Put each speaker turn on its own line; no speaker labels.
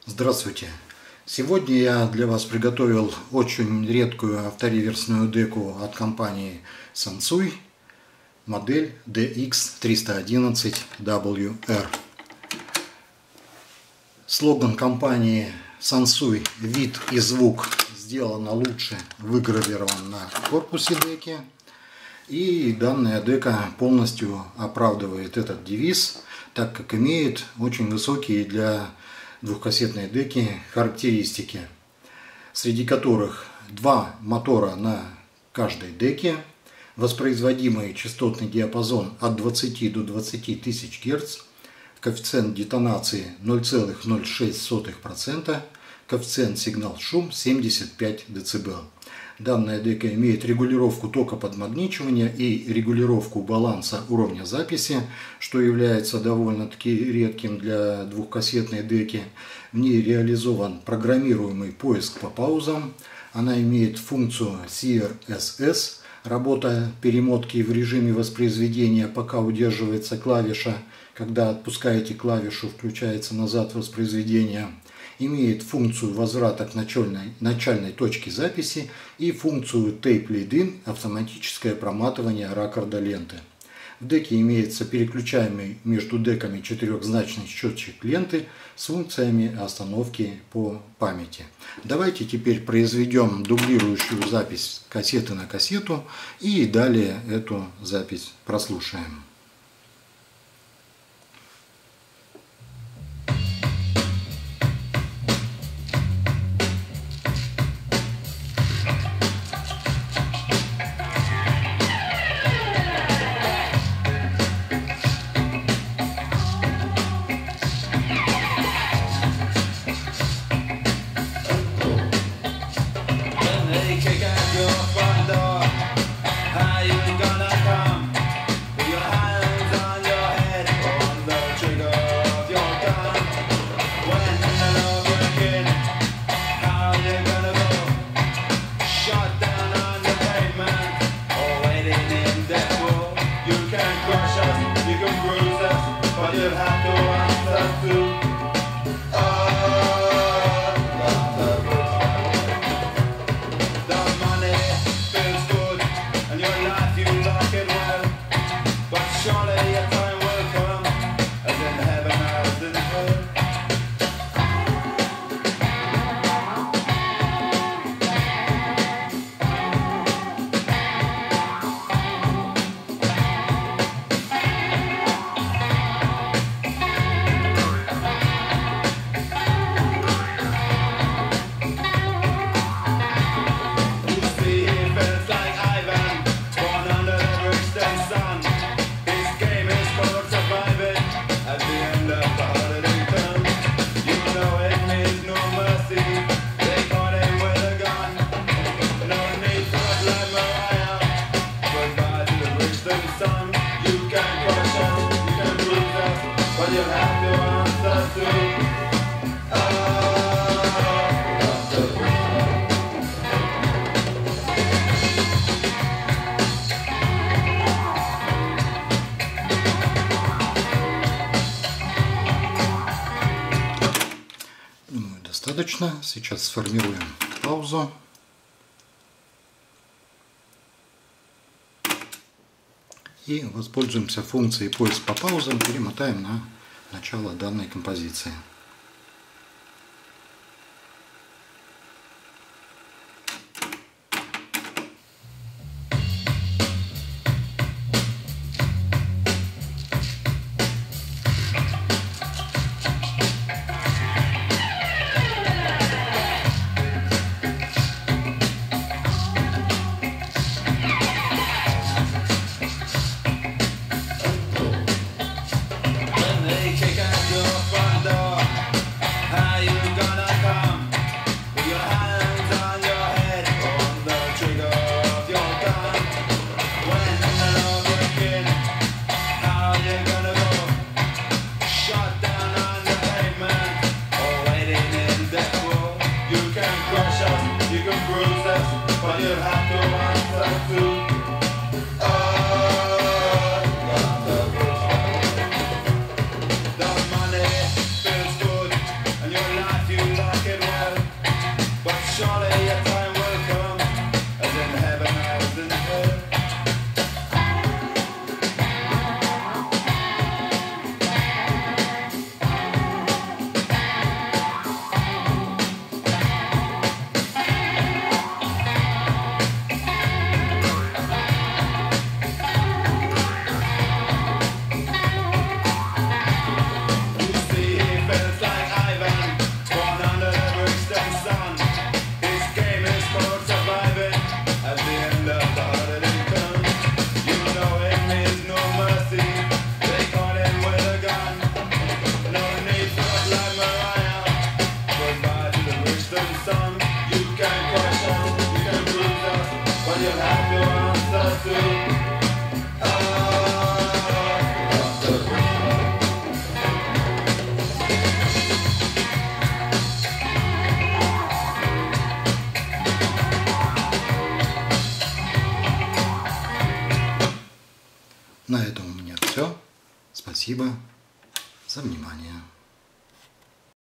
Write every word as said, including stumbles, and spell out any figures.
Здравствуйте! Сегодня я для вас приготовил очень редкую автореверсную деку от компании Sansui, модель ди икс триста одиннадцать дабл ю эр. Слоган компании Sansui «Вид и звук сделано лучше» выгравирован на корпусе деки. И данная дека полностью оправдывает этот девиз, так как имеет очень высокие для двухкассетной деки характеристики, среди которых два мотора на каждой деке, воспроизводимый частотный диапазон от двадцати до двадцати тысяч герц, коэффициент детонации ноль целых ноль шесть сотых процента, коэффициент сигнал-шум семьдесят пять децибел. Данная дека имеет регулировку тока подмагничивания и регулировку баланса уровня записи, что является довольно-таки редким для двухкассетной деки. В ней реализован программируемый поиск по паузам. Она имеет функцию си ар эс эс, работа перемотки в режиме воспроизведения, пока удерживается клавиша. Когда отпускаете клавишу, включается назад воспроизведение. Имеет функцию возврата к начальной, начальной точке записи и функцию Tape Lead-In, автоматическое проматывание ракорда ленты. В деке имеется переключаемый между деками четырехзначный счетчик ленты с функциями остановки по памяти. Давайте теперь произведем дублирующую запись кассеты на кассету и далее эту запись прослушаем. Думаю, достаточно. Сейчас сформируем паузу. И воспользуемся функцией поиск по паузам, перемотаем на начало данной композиции.
Kick out your front door.
На этом у меня все. Спасибо за внимание.